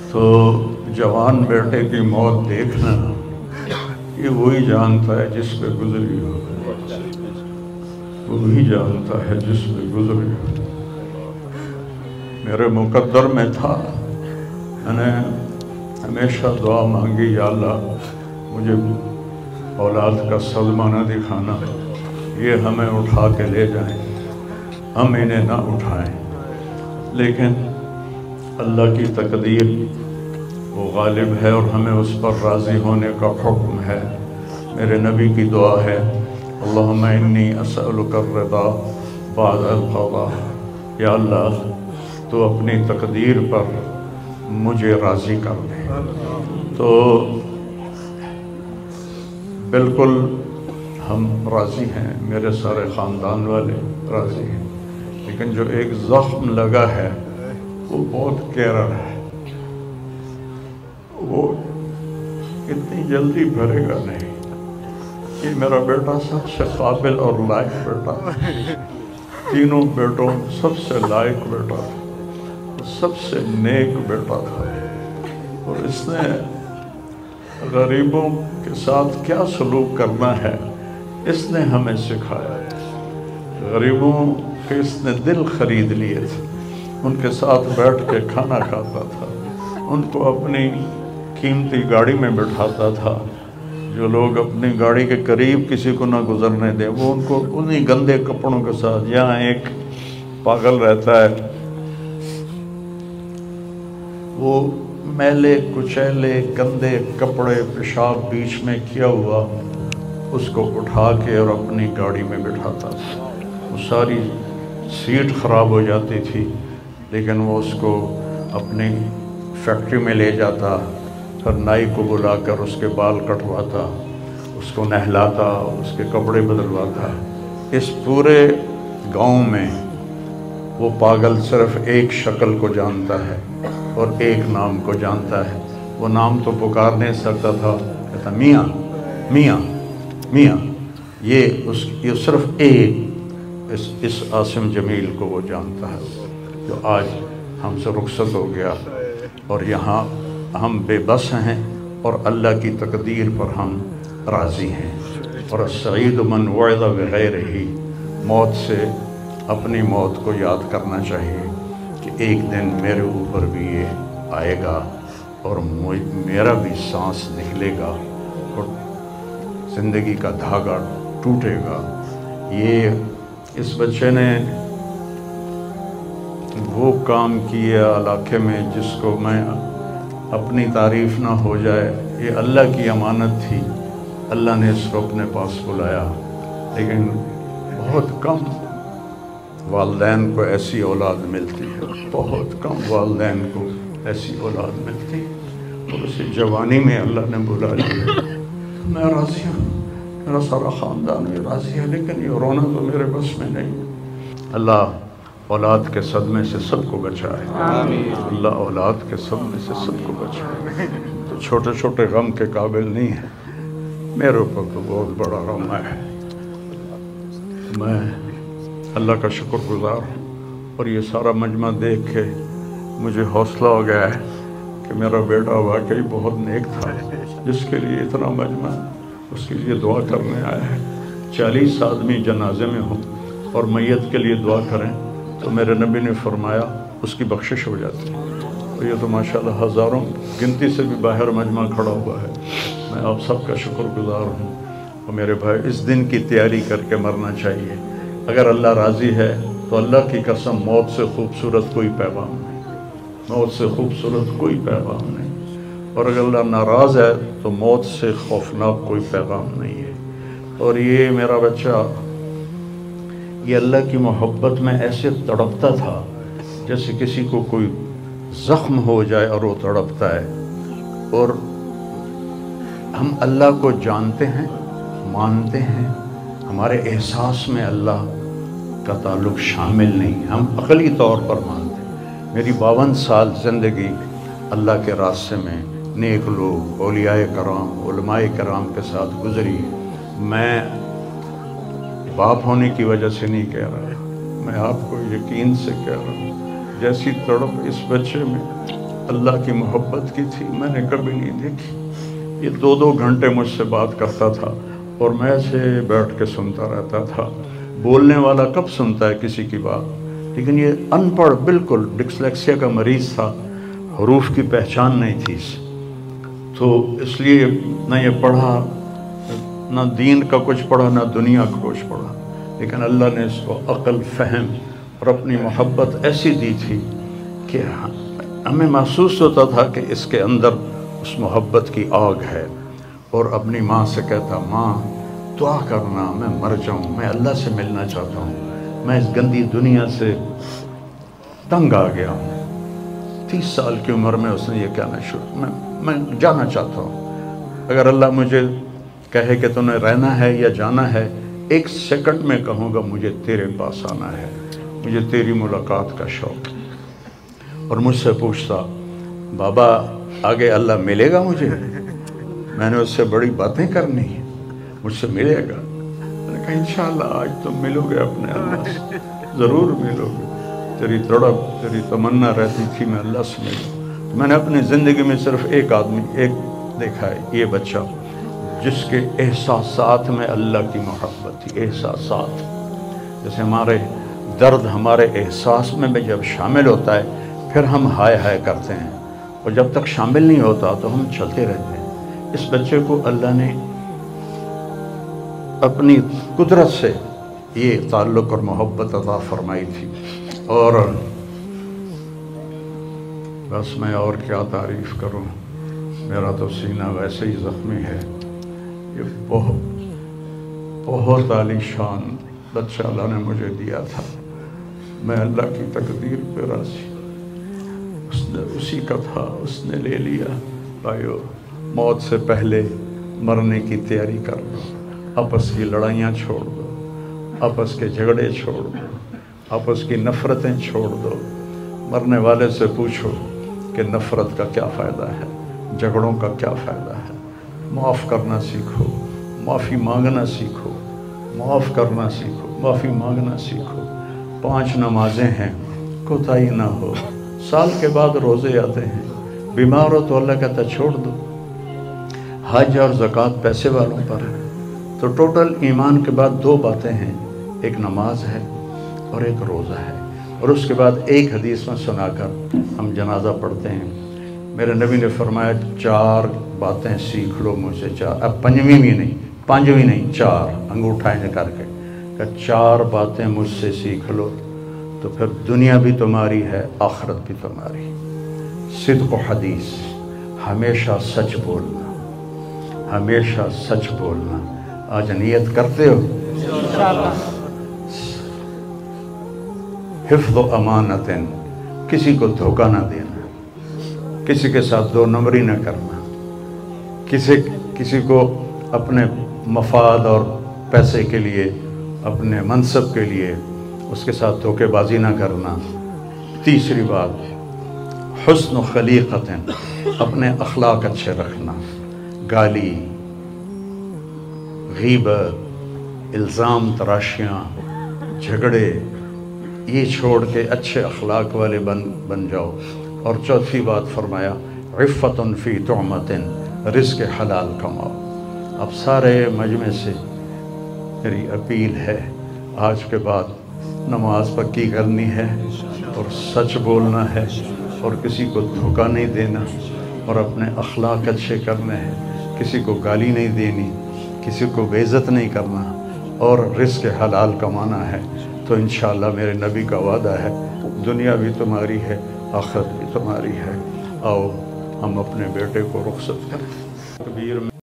تو جوان بیٹے کی موت دیکھنا یہ وہی جانتا ہے جس پہ گزری ہو، وہی جانتا ہے جس پہ گزری ہو۔ میرے مقدر میں تھا، میں نے ہمیشہ دعا مانگی، یا اللہ مجھے اولاد کا صدمہ نہ دکھانا، یہ ہمیں اٹھا کے لے جائیں، ہم انہیں نہ اٹھائیں۔ لیکن اللہ کی تقدیر وہ غالب ہے اور ہمیں اس پر راضی ہونے کا حکم ہے۔ میرے نبی کی دعا ہے، اللہم انی اسألک الرضا بعد القضاء، یا اللہ تو اپنی تقدیر پر مجھے راضی کر دے۔ تو بالکل ہم راضی ہیں، میرے سارے خاندان والے راضی ہیں، لیکن جو ایک زخم لگا ہے وہ بہت گہرا ہے، وہ اتنی جلدی بھرے گا نہیں۔ یہ میرا بیٹا سب سے قابل اور لائق بیٹا، تینوں بیٹوں سب سے لائق بیٹا، سب سے نیک بیٹا تھا، اور اس نے غریبوں کے ساتھ کیا سلوک کرنا ہے اس نے ہمیں سکھایا۔ غریبوں کے اس نے دل خرید لیے تھے، ان کے ساتھ بیٹھ کے کھانا کھاتا تھا، ان کو اپنی قیمتی گاڑی میں بٹھاتا تھا۔ جو لوگ اپنی گاڑی کے قریب کسی کو نہ گزرنے دیں، وہ ان کو انہی گندے کپڑوں کے ساتھ، یہاں ایک پاگل رہتا ہے، وہ میلے کچیلے گندے کپڑے پیشاب بیچ میں کیا ہوا اس کو اٹھا کے اور اپنی گاڑی میں بٹھاتا تھا۔ وہ ساری سیٹ خراب ہو جاتی تھی، لیکن وہ اس کو اپنی فیکٹری میں لے جاتا، پھر نائی کو بلا کر اس کے بال کٹواتا، اس کو نہلاتا، اس کے کپڑے بدلواتا۔ اس پورے گاؤں میں وہ پاگل صرف ایک شکل کو جانتا ہے اور ایک نام کو جانتا ہے۔ وہ نام تو پکار نہیں سکتا تھا، کہتا میاں میاں میاں۔ یہ صرف ایک اس عاصم جمیل کو وہ جانتا ہے، جو آج ہم سے رخصت ہو گیا، اور یہاں ہم بے بس ہیں اور اللہ کی تقدیر پر ہم راضی ہیں۔ اور السعید من وعظ بغیرہ، موت سے اپنی موت کو یاد کرنا چاہیے کہ ایک دن میرے اوپر بھی یہ آئے گا اور میرا بھی سانس نکلے گا اور زندگی کا دھاگا ٹوٹے گا۔ یہ اس بچے نے وہ کام کیا علاقے میں جس کو میں اپنی تعریف نہ ہو جائے، یہ اللہ کی امانت تھی، اللہ نے اس کو اپنے پاس بلایا۔ لیکن بہت کم والدین کو ایسی اولاد ملتی ہے، بہت کم والدین کو ایسی اولاد ملتی ہے، اور اسے جوانی میں اللہ نے بلا لیا۔ میں راضی ہوں، میرا سارا خاندان بھی راضی ہے، لیکن یہ رونا تو میرے بس میں نہیں۔ اللہ اولاد کے صدمے سے سب کو بچائے، اللہ اولاد کے صدمے سے سب کو بچائے۔ تو چھوٹے چھوٹے غم کے قابل نہیں ہے، میرے اوپر تو بہت بڑا غم ہے۔ میں اللہ کا شکر گزار ہوں، اور یہ سارا مجمع دیکھ کے مجھے حوصلہ ہو گیا ہے کہ میرا بیٹا واقعی بہت نیک تھا، جس کے لیے اتنا مجمع اس کے لیے دعا کرنے آیا ہے۔ 40 آدمی جنازے میں ہوں اور میت کے لیے دعا کریں تو میرے نبی نے فرمایا اس کی بخشش ہو جاتی ہے۔ اور یہ تو ماشاءاللہ ہزاروں گنتی سے بھی باہر مجمع کھڑا ہوا ہے۔ میں آپ سب کا شکر گزار ہوں، اور میرے بھائی اس دن کی تیاری کر کے مرنا چاہیے۔ اگر اللہ راضی ہے تو اللہ کی قسم موت سے خوبصورت کوئی پیغام نہیں، موت سے خوبصورت کوئی پیغام نہیں، اور اگر اللہ ناراض ہے تو موت سے خوفناک کوئی پیغام نہیں ہے۔ اور یہ میرا بچہ یہ اللہ کی محبت میں ایسے تڑپتا تھا جیسے کسی کو کوئی زخم ہو جائے اور وہ تڑپتا ہے۔ اور ہم اللہ کو جانتے ہیں، مانتے ہیں، ہمارے احساس میں اللہ کا تعلق شامل نہیں، ہم عقلی طور پر مانتے ہیں۔ میری 52 سال زندگی اللہ کے راستے میں نیک لوگ، اولیاء کرام، علماء کرام کے ساتھ گزری۔ میں باپ ہونے کی وجہ سے نہیں کہہ رہا، میں آپ کو یقین سے کہہ رہا ہوں، جیسی تڑپ اس بچے میں अल्लाह की मोहब्बत की थी मैंने कभी नहीं देखी। ये 2-2 घंटे मुझसे बात करता था और मैं ऐसे बैठ के सुनता रहता था। बोलने वाला कब सुनता है किसी की बात, लेकिन ये अनपढ़, बिल्कुल डिस्लेक्सिया का मरीज़ था, हरूफ की पहचान नहीं थी इसे, तो इसलिए न ये पढ़ा, न दीन का कुछ पढ़ा, न दुनिया का कुछ पढ़ा, लेकिन अल्लाह ने इसको अक़ल, फ़हम और अपनी मोहब्बत ऐसी दी थी कि हमें महसूस होता था कि इसके अंदर उस मोहब्बत की आग है। और अपनी माँ से कहता, माँ दुआ करना मैं मर जाऊँ, मैं अल्लाह से मिलना चाहता हूँ, मैं इस गंदी दुनिया से तंग आ गया हूँ। 30 साल की उम्र में उसने ये कहना शुरू, मैं जाना चाहता हूँ। अगर अल्लाह मुझे कहे कि तूने रहना है या जाना है, 1 सेकंड में कहूँगा मुझे तेरे पास आना है, मुझे तेरी मुलाकात का शौक़। और मुझसे पूछता, बाबा आगे अल्लाह मिलेगा मुझे? मैंने उससे बड़ी बातें करनी है, मुझसे मिलेगा? मैंने कहा इंशाअल्लाह आज तुम मिलोगे अपने अल्लाह से, ज़रूर मिलोगे। तेरी तड़प, तेरी तमन्ना रहती थी मैं अल्लाह से मिलूँ। तो मैंने अपनी ज़िंदगी में सिर्फ एक आदमी देखा है, ये बच्चा, जिसके एहसासात में अल्लाह की मोहब्बत थी। एहसासात, जैसे हमारे दर्द हमारे एहसास में भी जब शामिल होता है फिर हम हाय हाय करते हैं, और जब तक शामिल नहीं होता तो हम चलते रहते हैं। इस बच्चे को अल्लाह ने अपनी कुदरत से ये ताल्लुक़ और मोहब्बत अता फरमाई थी। और बस मैं और क्या तारीफ़ करूं, मेरा तो सीना वैसे ही ज़ख्मी है। ये बहुत आलीशान बच्चा अल्लाह ने मुझे दिया था। मैं अल्लाह की तकदीर पे राज़ी, उसने उसी का था, उसने ले लिया। भाइयों, मौत से पहले मरने की तैयारी कर लो, आपस की लड़ाइयाँ छोड़ दो, आपस के झगड़े छोड़ दो, आपस की नफ़रतें छोड़ दो। मरने वाले से पूछो कि नफ़रत का क्या फ़ायदा है, झगड़ों का क्या फ़ायदा है। माफ़ करना सीखो, माफ़ी मांगना सीखो, माफ़ करना सीखो, माफ़ी मांगना सीखो। 5 नमाज़ें हैं, कोताही ना हो। साल के बाद रोज़े आते हैं, बीमार हो तो अल्लाह कहता छोड़ दो। हज और ज़कात पैसे वालों पर है। तो टोटल ईमान के बाद 2 बातें हैं, एक नमाज है और एक रोज़ा है। और उसके बाद एक हदीस में सुनाकर हम जनाजा पढ़ते हैं। मेरे नबी ने फरमाया 4 बातें सीख लो मुझसे, 4, अब 5वीं भी नहीं, 5वीं नहीं, 4 अंगूठा इन करके, 4 बातें मुझसे सीख लो तो फिर दुनिया भी तुम्हारी है, आखिरत भी तुम्हारी। सिद्क़ हदीस, हमेशा सच बोलना, हमेशा सच बोलना। आज नियत करते हो? हिफ्ज़ अमानतन, किसी को धोखा ना देना, किसी के साथ 2 नंबरी ना करना, किसी को अपने मफाद और पैसे के लिए, अपने मनसब के लिए उसके साथ धोखेबाजी ना करना। तीसरी बात, हुस्न खलीक़तन, अपने अखलाक अच्छे रखना। गाली, गीबत, इल्ज़ाम तराशियाँ, झगड़े, ये छोड़ के अच्छे अखलाक वाले बन जाओ। और चौथी बात फरमाया, इफ़्फ़तुन फ़ी तुअमतिन, रिज़्क़ हलाल कमाओ। अब सारे मजमे से मेरी अपील है, आज के बाद नमाज पक्की करनी है और सच बोलना है और किसी को धोखा नहीं देना और अपने अखलाक अच्छे करने हैं। किसी को गाली नहीं देनी, किसी को बेइज्जत नहीं करना और रिज़्क़ हलाल कमाना है। तो इंशाअल्लाह मेरे नबी का वादा है, दुनिया भी तुम्हारी है, आखिरत भी तुम्हारी है। आओ हम अपने बेटे को रुख़सत करें। तकबीर में